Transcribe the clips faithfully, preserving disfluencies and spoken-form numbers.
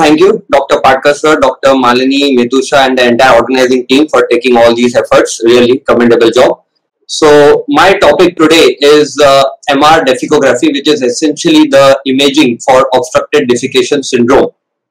thank you, Doctor Patkar sir, Doctor Malini, Mitusha, and the entire organizing team for taking all these efforts. Really commendable job. So my topic today is uh, M R defecography, which is essentially the imaging for obstructed defecation syndrome.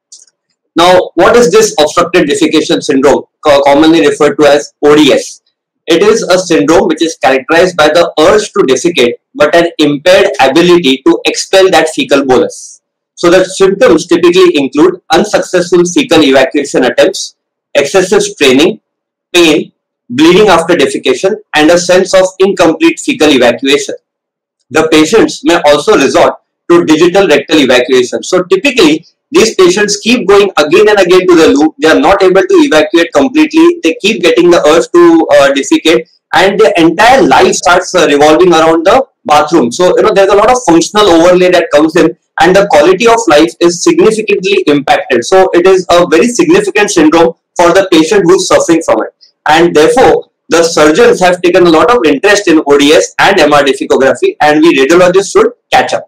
Now, what is this obstructed defecation syndrome, commonly referred to as O D S? It is a syndrome which is characterized by the urge to defecate, but an impaired ability to expel that fecal bolus. So the symptoms typically include unsuccessful fecal evacuation attempts, excessive straining, pain, bleeding after defecation, and a sense of incomplete fecal evacuation. The patients may also resort to digital rectal evacuation. So typically, these patients keep going again and again to the loop. They are not able to evacuate completely. They keep getting the urge to uh, defecate, and their entire life starts uh, revolving around the bathroom. So, you know, there's a lot of functional overlay that comes in, and the quality of life is significantly impacted. So, it is a very significant syndrome for the patient who's suffering from it. And therefore, the surgeons have taken a lot of interest in O D S and M R defecography, and we radiologists should catch up.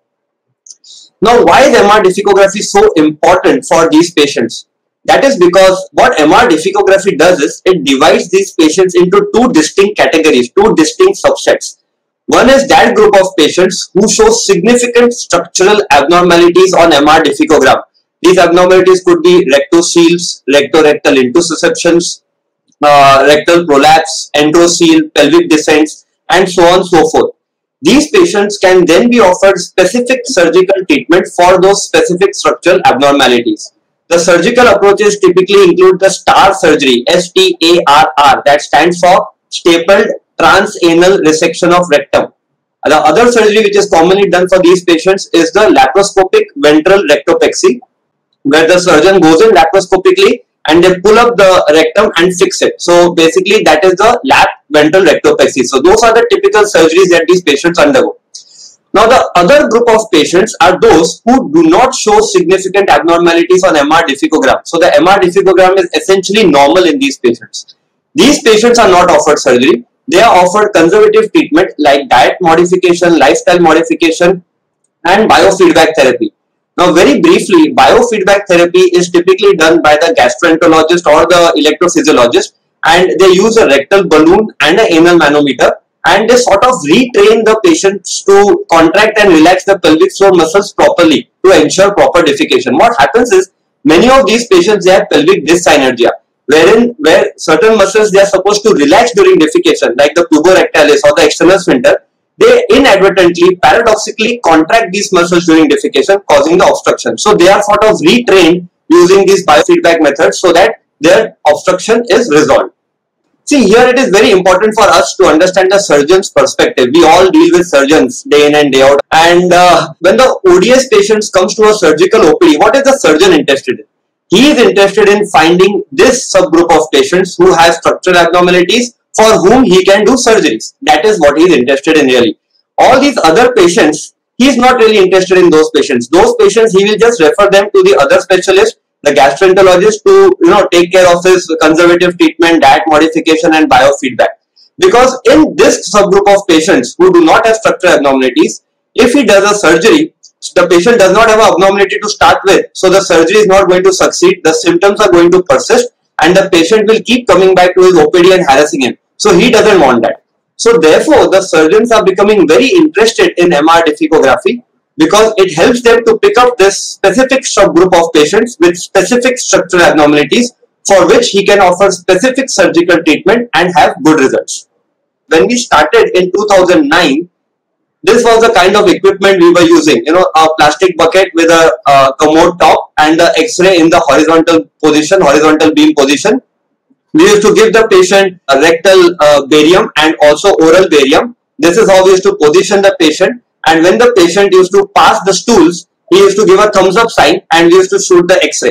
Now, why is M R defecography so important for these patients? That is because what M R defecography does is it divides these patients into two distinct categories, two distinct subsets. One is that group of patients who show significant structural abnormalities on M R defecogram. These abnormalities could be rectoceles, rectorectal intussusceptions, uh, rectal prolapse, enterocele, pelvic descents, and so on and so forth. These patients can then be offered specific surgical treatment for those specific structural abnormalities. The surgical approaches typically include the STAR surgery, S T A R R, that stands for stapled transanal resection of rectum. The other surgery which is commonly done for these patients is the laparoscopic ventral rectopexy, where the surgeon goes in laparoscopically and they pull up the rectum and fix it. So basically that is the lap ventral rectopexy. So those are the typical surgeries that these patients undergo. Now the other group of patients are those who do not show significant abnormalities on M R defecogram. So the M R defecogram is essentially normal in these patients. These patients are not offered surgery. They are offered conservative treatment like diet modification, lifestyle modification, and biofeedback therapy. Now, very briefly, biofeedback therapy is typically done by the gastroenterologist or the electrophysiologist, and they use a rectal balloon and an anal manometer, and they sort of retrain the patients to contract and relax the pelvic floor muscles properly to ensure proper defecation. What happens is, many of these patients, they have pelvic dyssynergia, wherein where certain muscles they are supposed to relax during defecation, like the puborectalis or the external sphincter, they inadvertently, paradoxically contract these muscles during defecation, causing the obstruction. So they are sort of retrained using these biofeedback methods so that their obstruction is resolved. See, here it is very important for us to understand the surgeon's perspective. We all deal with surgeons day in and day out. And uh, when the O D S patients comes to a surgical O P D, what is the surgeon interested in? He is interested in finding this subgroup of patients who have structural abnormalities for whom he can do surgeries. That is what he is interested in really. All these other patients, he is not really interested in those patients. Those patients, he will just refer them to the other specialist, the gastroenterologist, to you know take care of his conservative treatment, diet modification, and biofeedback. Because in this subgroup of patients who do not have structural abnormalities, if he does a surgery, the patient does not have an abnormality to start with, so the surgery is not going to succeed, the symptoms are going to persist, and the patient will keep coming back to his O P D and harassing him. So he doesn't want that. So therefore, the surgeons are becoming very interested in M R defecography because it helps them to pick up this specific subgroup of patients with specific structural abnormalities for which he can offer specific surgical treatment and have good results. When we started in two thousand nine, this was the kind of equipment we were using, you know, a plastic bucket with a uh, commode top and the X-ray in the horizontal position, horizontal beam position. We used to give the patient a rectal uh, barium and also oral barium. This is how we used to position the patient, and when the patient used to pass the stools, he used to give a thumbs up sign and we used to shoot the X-ray.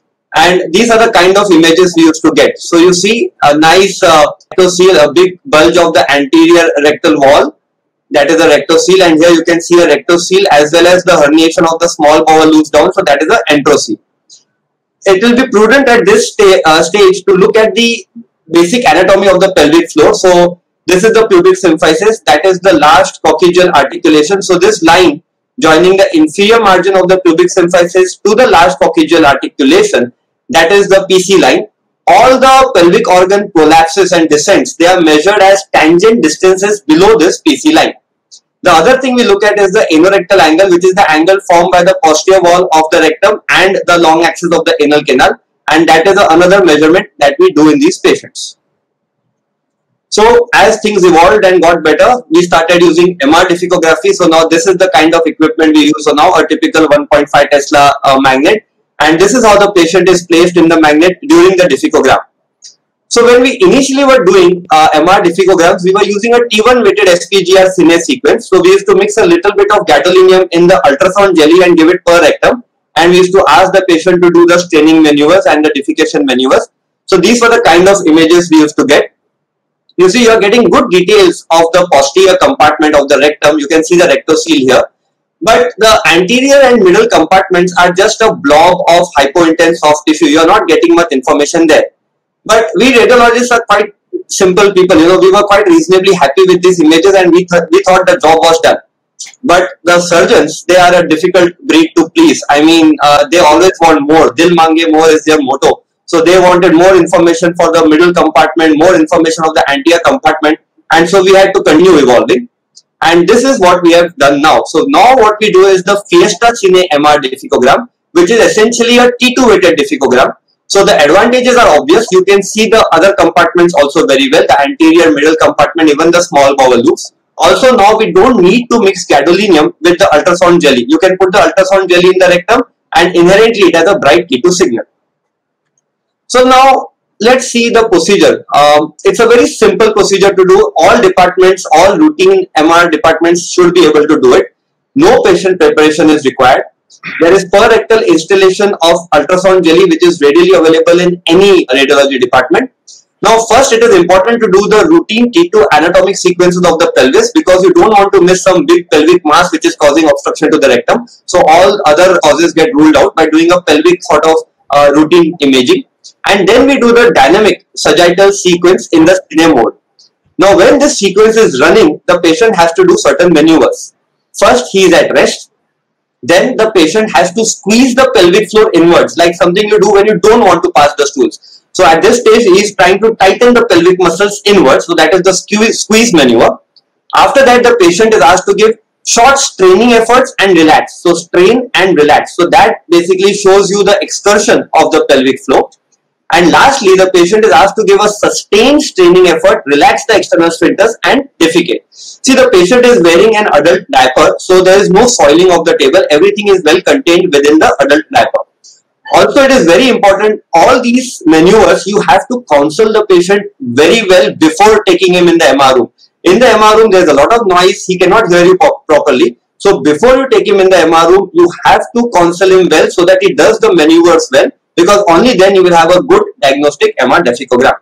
And these are the kind of images we used to get. So you see a nice uh, rectocele, a big bulge of the anterior rectal wall. That is a rectocele, and here you can see a rectocele as well as the herniation of the small bowel loose down. So that is the enterocele. It will be prudent at this sta uh, stage to look at the basic anatomy of the pelvic floor. So this is the pubic symphysis. That is the last coccygeal articulation. So this line joining the inferior margin of the pubic symphysis to the large coccygeal articulation, that is the P C line. All the pelvic organ prolapses and descents, they are measured as tangent distances below this P C line. The other thing we look at is the anorectal angle, which is the angle formed by the posterior wall of the rectum and the long axis of the anal canal, and that is another measurement that we do in these patients. So as things evolved and got better, we started using M R difficography. So now this is the kind of equipment we use. So now a typical one point five Tesla uh, magnet, and this is how the patient is placed in the magnet during the difficogram. So when we initially were doing uh, M R difficograms, we were using a T one weighted S P G R Cine sequence. So we used to mix a little bit of gadolinium in the ultrasound jelly and give it per rectum, and we used to ask the patient to do the straining maneuvers and the defecation maneuvers. So these were the kind of images we used to get. You see, you are getting good details of the posterior compartment of the rectum. You can see the rectocele here. But the anterior and middle compartments are just a blob of hypointense soft tissue. You are not getting much information there. But we radiologists are quite simple people. You know, we were quite reasonably happy with these images, and we, th we thought the job was done. But the surgeons, they are a difficult breed to please. I mean, uh, they always want more. Dil mange more is their motto. So they wanted more information for the middle compartment, more information of the anterior compartment, and so we had to continue evolving. And this is what we have done now. So now what we do is the Fiesta Cine M R difficogram, which is essentially a T two weighted difficogram. So the advantages are obvious. You can see the other compartments also very well, the anterior, middle compartment, even the small bowel loops. Also now we don't need to mix gadolinium with the ultrasound jelly. You can put the ultrasound jelly in the rectum, and inherently it has a bright T two signal. So now let's see the procedure. Um, it's a very simple procedure to do. All departments, all routine M R departments should be able to do it. No patient preparation is required. There is per rectal installation of ultrasound jelly, which is readily available in any radiology department. Now first, it is important to do the routine T two anatomic sequences of the pelvis, because you don't want to miss some big pelvic mass which is causing obstruction to the rectum. So all other causes get ruled out by doing a pelvic sort of uh, routine imaging. And then we do the dynamic sagittal sequence in the Cine mode. Now when this sequence is running, the patient has to do certain maneuvers. First, he is at rest. Then the patient has to squeeze the pelvic floor inwards, like something you do when you don't want to pass the stools. So at this stage, he is trying to tighten the pelvic muscles inwards. So that is the squeeze, squeeze maneuver. After that, the patient is asked to give short straining efforts and relax. So strain and relax. So that basically shows you the excursion of the pelvic floor. And lastly, the patient is asked to give a sustained straining effort, relax the external sphincters and defecate. See, the patient is wearing an adult diaper, so there is no soiling of the table. Everything is well contained within the adult diaper. Also, it is very important, all these maneuvers, you have to counsel the patient very well before taking him in the M R room. In the M R room, there is a lot of noise, he cannot hear you properly. So before you take him in the M R room, you have to counsel him well so that he does the maneuvers well, because only then you will have a good diagnostic M R deficogram.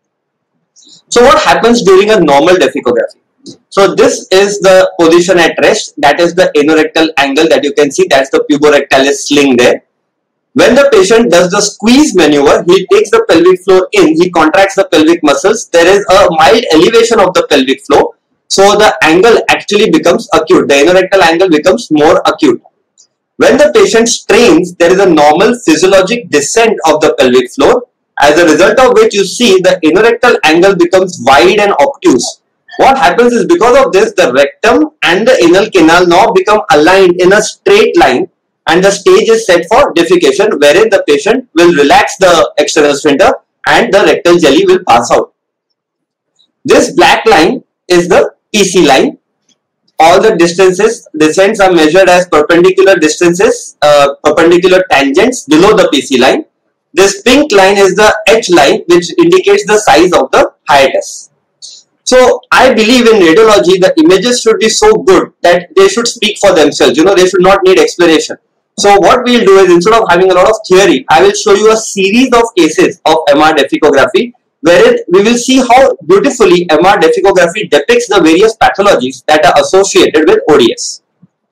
So what happens during a normal defecography? So this is the position at rest, that is the anorectal angle that you can see, that's the puborectalis sling there. When the patient does the squeeze maneuver, he takes the pelvic floor in, he contracts the pelvic muscles, there is a mild elevation of the pelvic floor, so the angle actually becomes acute, the anorectal angle becomes more acute. When the patient strains, there is a normal physiologic descent of the pelvic floor, as a result of which you see the anorectal angle becomes wide and obtuse. What happens is, because of this, the rectum and the anal canal now become aligned in a straight line, and the stage is set for defecation, wherein the patient will relax the external sphincter and the rectal jelly will pass out. This black line is the P C line. All the distances, descents are measured as perpendicular distances, uh, perpendicular tangents below the P C line. This pink line is the H line, which indicates the size of the hiatus. So I believe in radiology, the images should be so good that they should speak for themselves. You know, they should not need explanation. So what we'll do is, instead of having a lot of theory, I will show you a series of cases of M R defecography, wherein we will see how beautifully M R defecography depicts the various pathologies that are associated with O D S.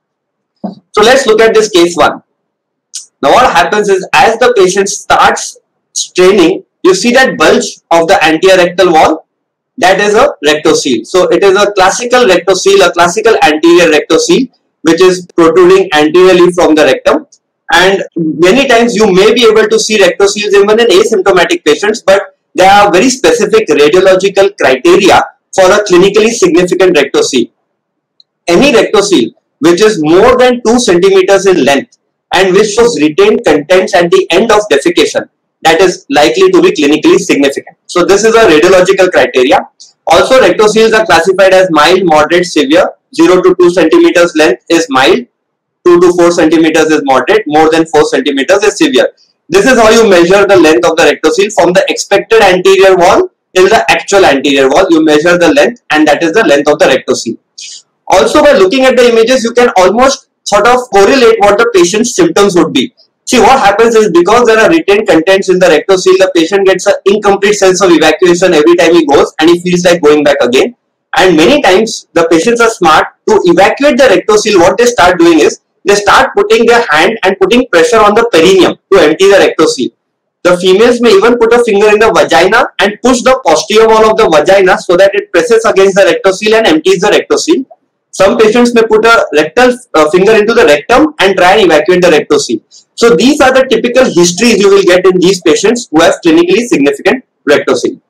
So let's look at this case one. Now what happens is, as the patient starts straining, you see that bulge of the anterior rectal wall, that is a rectocele. So it is a classical rectocele, a classical anterior rectocele, which is protruding anteriorly from the rectum. And many times you may be able to see rectoceles even in asymptomatic patients, but there are very specific radiological criteria for a clinically significant rectocele. Any rectocele which is more than two centimeters in length and which shows retained contents at the end of defecation, that is likely to be clinically significant. So this is a radiological criteria. Also, rectoceles are classified as mild, moderate, severe. zero to two centimeters length is mild, two to four centimeters is moderate, more than four centimeters is severe. This is how you measure the length of the rectocele from the expected anterior wall till the actual anterior wall. You measure the length, and that is the length of the rectocele. Also, by looking at the images, you can almost sort of correlate what the patient's symptoms would be. See, what happens is, because there are retained contents in the rectocele, the patient gets an incomplete sense of evacuation every time he goes, and he feels like going back again. And many times the patients are smart. To evacuate the rectocele, what they start doing is they start putting their hand and putting pressure on the perineum to empty the rectocele. The females may even put a finger in the vagina and push the posterior wall of the vagina so that it presses against the rectocele and empties the rectocele. Some patients may put a rectal uh, finger into the rectum and try and evacuate the rectocele. So these are the typical histories you will get in these patients who have clinically significant rectocele.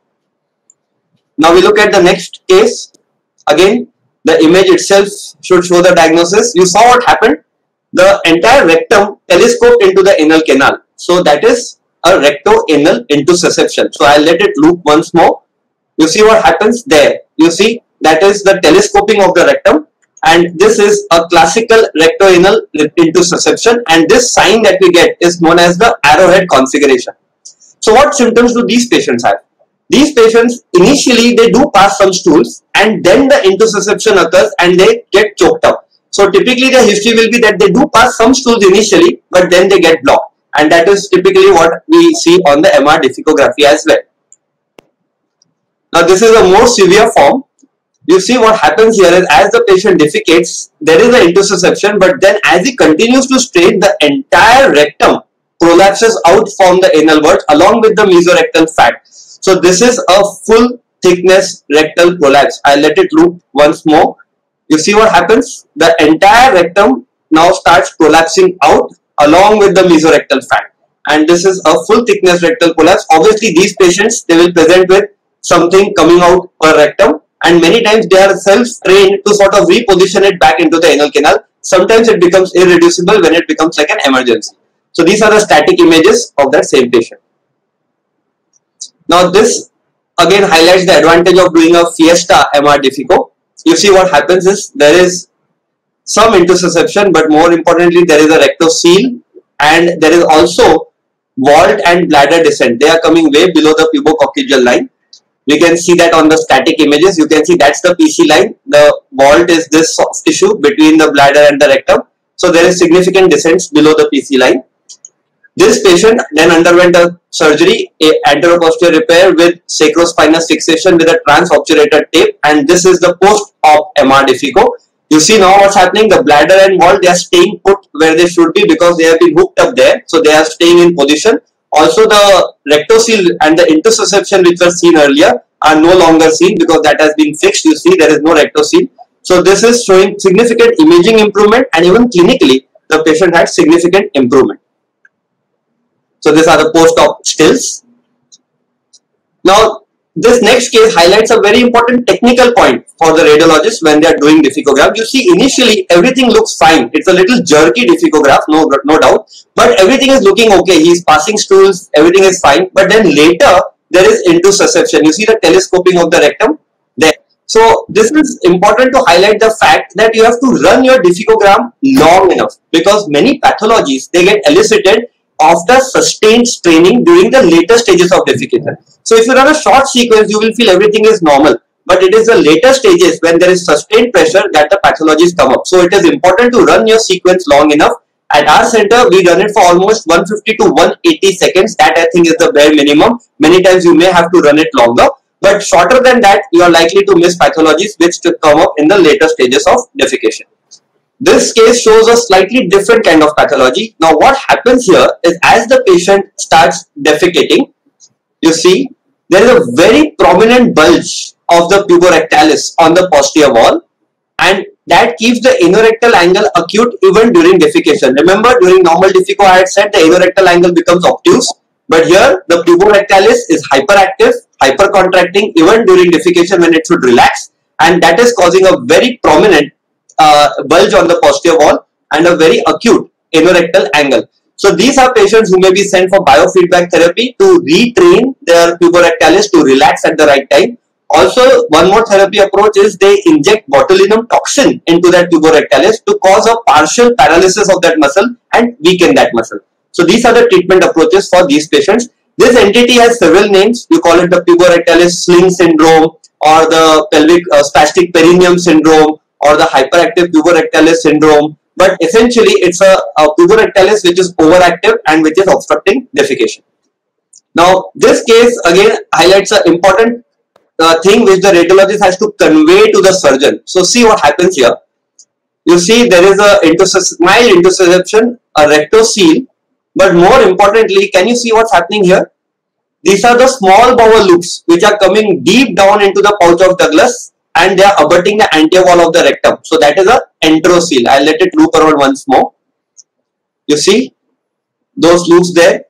Now we look at the next case. Again, the image itself should show the diagnosis. You saw what happened. The entire rectum telescoped into the anal canal. So that is a recto-anal intussusception. So I'll let it loop once more. You see what happens there. You see that is the telescoping of the rectum. And this is a classical recto-anal intussusception, and this sign that we get is known as the arrowhead configuration. So what symptoms do these patients have? These patients, initially they do pass some stools, and then the intussusception occurs and they get choked up. So typically the history will be that they do pass some stools initially, but then they get blocked, and that is typically what we see on the M R difficography as well. Now this is a more severe form. You see what happens here is, as the patient defecates, there is an intussusception, but then as he continues to strain, the entire rectum prolapses out from the anal ward along with the mesorectal fat. So this is a full thickness rectal prolapse. I'll let it loop once more. You see what happens? The entire rectum now starts prolapsing out along with the mesorectal fat. And this is a full thickness rectal prolapse. Obviously, these patients, they will present with something coming out per rectum. And many times they are self-trained to sort of reposition it back into the anal canal. Sometimes it becomes irreducible when it becomes like an emergency. So these are the static images of that same patient. Now this again highlights the advantage of doing a Fiesta M R diffico. You see what happens is, there is some intussusception, but more importantly there is a rectocele, and there is also vault and bladder descent. They are coming way below the pubococcygeal line. We can see that on the static images. You can see that's the P C line. The vault is this soft tissue between the bladder and the rectum. So there is significant descent below the P C line. This patient then underwent a surgery, a anteroposterior repair with sacrospinous fixation with a transobturator tape, and this is the post-op M R diffico. You see now what's happening. The bladder and vault, they are staying put where they should be because they have been hooked up there. So they are staying in position. Also, the rectocele and the intussusception which was seen earlier are no longer seen because that has been fixed. You see there is no rectocele. So this is showing significant imaging improvement, and even clinically the patient had significant improvement. So these are the post-op stills. Now this next case highlights a very important technical point for the radiologist when they are doing difficograph. You see, initially everything looks fine. It's a little jerky difficograph, no, no doubt, but everything is looking okay. He's passing stools, everything is fine. But then later there is intussusception. You see the telescoping of the rectum there. So this is important to highlight the fact that you have to run your difficogram long enough, because many pathologies, they get elicited after sustained straining during the later stages of defecation. So if you run a short sequence, you will feel everything is normal, but it is the later stages when there is sustained pressure that the pathologies come up. So it is important to run your sequence long enough. At our center, we run it for almost one fifty to one eighty seconds. That I think is the bare minimum. Many times you may have to run it longer, but shorter than that, you are likely to miss pathologies which to come up in the later stages of defecation. This case shows a slightly different kind of pathology. Now what happens here is, as the patient starts defecating, you see there is a very prominent bulge of the puborectalis on the posterior wall, and that keeps the anorectal angle acute even during defecation. Remember, during normal diffico, I had said the anorectal angle becomes obtuse, but here the puborectalis is hyperactive, hypercontracting even during defecation when it should relax, and that is causing a very prominent uh, bulge on the posterior wall and a very acute anorectal angle. So these are patients who may be sent for biofeedback therapy to retrain their puborectalis to relax at the right time. Also, one more therapy approach is they inject botulinum toxin into that puborectalis to cause a partial paralysis of that muscle and weaken that muscle. So these are the treatment approaches for these patients. This entity has several names. You call it the puborectalis sling syndrome, or the pelvic uh, spastic perineum syndrome, or the hyperactive puborectalis syndrome. But essentially, it's a, a puborectalis which is overactive and which is obstructing defecation. Now, this case again highlights an important uh, thing which the radiologist has to convey to the surgeon. So, see what happens here. You see, there is a intercept, mild interception, a rectocele, but more importantly, can you see what's happening here? These are the small bowel loops which are coming deep down into the pouch of Douglas, and they are abutting the anterior wall of the rectum. So that is a enterocele. I'll let it loop around once more. You see those loops there,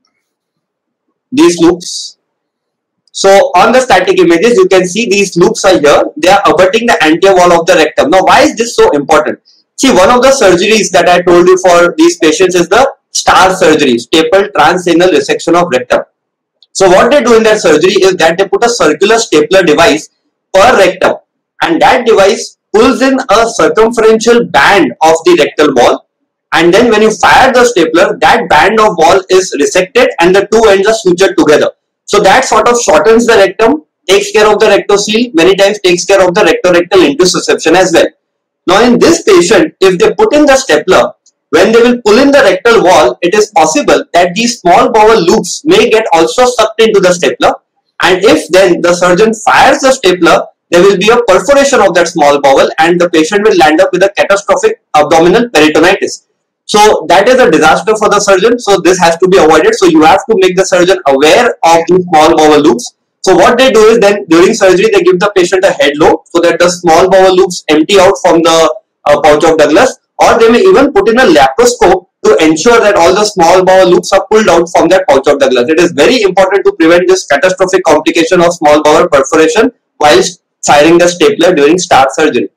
these loops. So on the static images, you can see these loops are here. They are abutting the anterior wall of the rectum. Now, why is this so important? See, one of the surgeries that I told you for these patients is the STAR surgery, staple transanal resection of rectum. So what they do in that surgery is that they put a circular stapler device per rectum, and that device pulls in a circumferential band of the rectal wall, and then when you fire the stapler, that band of wall is resected and the two ends are sutured together. So that sort of shortens the rectum, takes care of the rectocele, many times takes care of the rectorectal intussusception as well. Now in this patient, if they put in the stapler, when they will pull in the rectal wall, it is possible that these small bowel loops may get also sucked into the stapler, and if then the surgeon fires the stapler, there will be a perforation of that small bowel and the patient will land up with a catastrophic abdominal peritonitis. So that is a disaster for the surgeon. So this has to be avoided. So you have to make the surgeon aware of these small bowel loops. So what they do is then during surgery, they give the patient a head lobe so that the small bowel loops empty out from the uh, pouch of Douglas, or they may even put in a laparoscope to ensure that all the small bowel loops are pulled out from that pouch of Douglas. It is very important to prevent this catastrophic complication of small bowel perforation whilst firing the stapler during STAR surgery.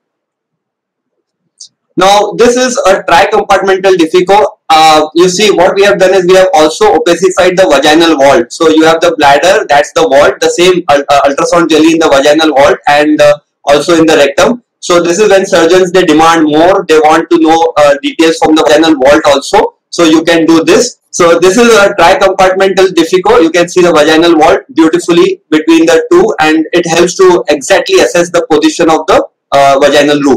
Now, this is a tricompartmental diffico. Uh, you see, what we have done is we have also opacified the vaginal vault. So you have the bladder, that's the vault, the same uh, ultrasound jelly in the vaginal vault and uh, also in the rectum. So this is when surgeons, they demand more, they want to know uh, details from the vaginal vault also. So you can do this. So this is a tricompartmental diffico. You can see the vaginal vault beautifully between the two, and it helps to exactly assess the position of the uh, vaginal roof.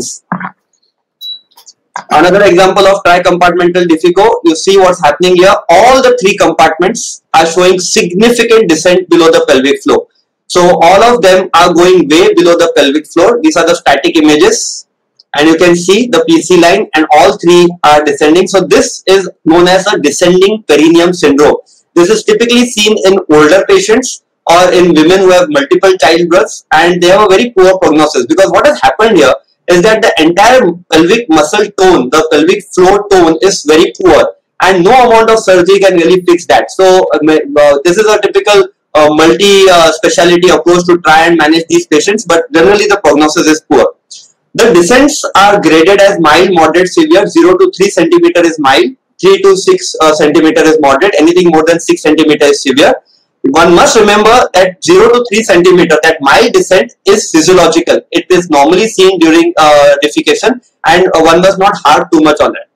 Another example of tricompartmental diffico, you see what's happening here. All the three compartments are showing significant descent below the pelvic floor. So all of them are going way below the pelvic floor. These are the static images, and you can see the P C line, and all three are descending. So this is known as a descending perineum syndrome. This is typically seen in older patients or in women who have multiple childbirths, and they have a very poor prognosis, because what has happened here is that the entire pelvic muscle tone, the pelvic floor tone is very poor, and no amount of surgery can really fix that. So uh, this is a typical uh, multi-speciality uh, approach to try and manage these patients, but generally the prognosis is poor. The descents are graded as mild, moderate, severe. zero to three centimeter is mild, three to six uh, centimeter is moderate, anything more than six centimeter is severe. One must remember that zero to three centimeter, that mild descent is physiological. It is normally seen during uh, defecation, and uh, one must not harp too much on that.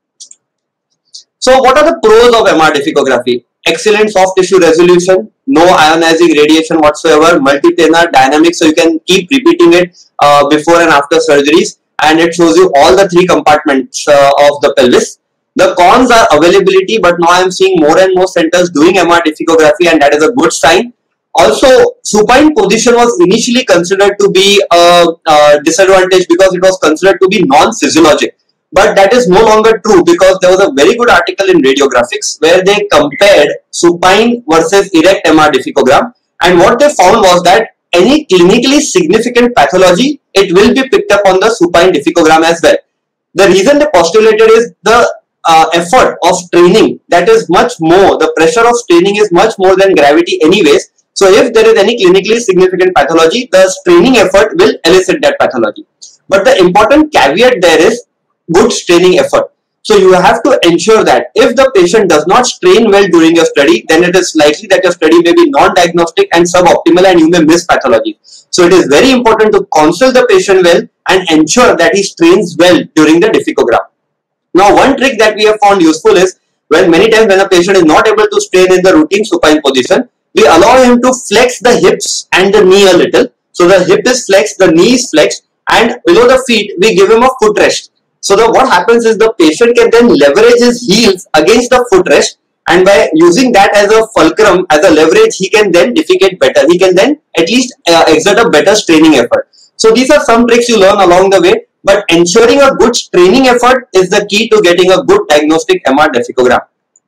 So what are the pros of M R defecography? Excellent soft tissue resolution, no ionizing radiation whatsoever, multiplanar dynamics, so you can keep repeating it uh, before and after surgeries, and it shows you all the three compartments uh, of the pelvis. The cons are availability, but now I am seeing more and more centers doing M R defecography, and that is a good sign. Also, supine position was initially considered to be a, a disadvantage because it was considered to be non-physiologic. But that is no longer true, because there was a very good article in Radiographics where they compared supine versus erect M R defecogram, and what they found was that any clinically significant pathology, it will be picked up on the supine difficogram as well. The reason they postulated is the uh, effort of straining, that is much more, the pressure of straining is much more than gravity anyways. So if there is any clinically significant pathology, the straining effort will elicit that pathology. But the important caveat there is good straining effort. So you have to ensure that if the patient does not strain well during your study, then it is likely that your study may be non-diagnostic and suboptimal and you may miss pathology. So it is very important to counsel the patient well and ensure that he strains well during the difficogram. Now, one trick that we have found useful is when many times when a patient is not able to strain in the routine supine position, we allow him to flex the hips and the knee a little. So the hip is flexed, the knee is flexed, and below the feet we give him a footrest. So the, what happens is the patient can then leverage his heels against the footrest, and by using that as a fulcrum, as a leverage, he can then defecate better. He can then at least uh, exert a better straining effort. So these are some tricks you learn along the way, but ensuring a good straining effort is the key to getting a good diagnostic M R difficogram.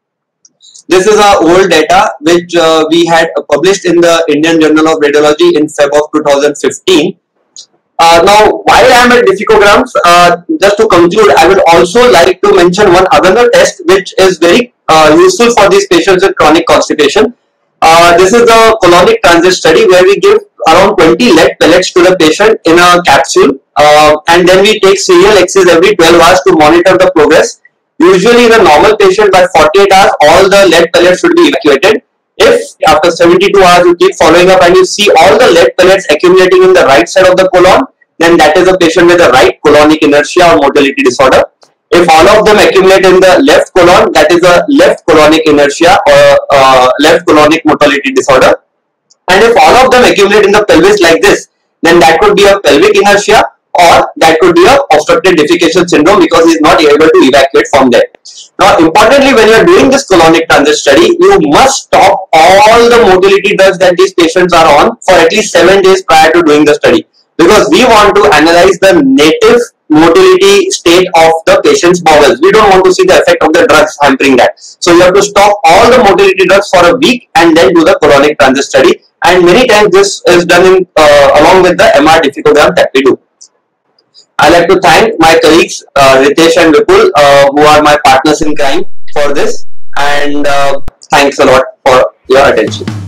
This is our old data which uh, we had published in the Indian Journal of Radiology in February of two thousand fifteen. Uh, now, while I am at difficograms, uh, just to conclude, I would also like to mention one other test which is very uh, useful for these patients with chronic constipation. Uh, this is the colonic transit study where we give around twenty lead pellets to the patient in a capsule, uh, and then we take serial X's every twelve hours to monitor the progress. Usually in a normal patient by forty-eight hours, all the lead pellets should be evacuated. If after seventy-two hours you keep following up and you see all the lead pellets accumulating in the right side of the colon, then that is a patient with a right colonic inertia or motility disorder. If all of them accumulate in the left colon, that is a left colonic inertia or uh, left colonic motility disorder. And if all of them accumulate in the pelvis like this, then that could be a pelvic inertia or that could be a obstructive defecation syndrome because he is not able to evacuate from there. Now, importantly, when you are doing this colonic transit study, you must stop all the motility drugs that these patients are on for at least seven days prior to doing the study, because we want to analyze the native motility state of the patient's bowels. We don't want to see the effect of the drugs hampering that. So you have to stop all the motility drugs for a week and then do the colonic transit study. And many times this is done in, uh, along with the M R difficogram that we do. I like to thank my colleagues uh, Ritesh and Vipul, uh, who are my partners in crime for this, and uh, thanks a lot for your attention.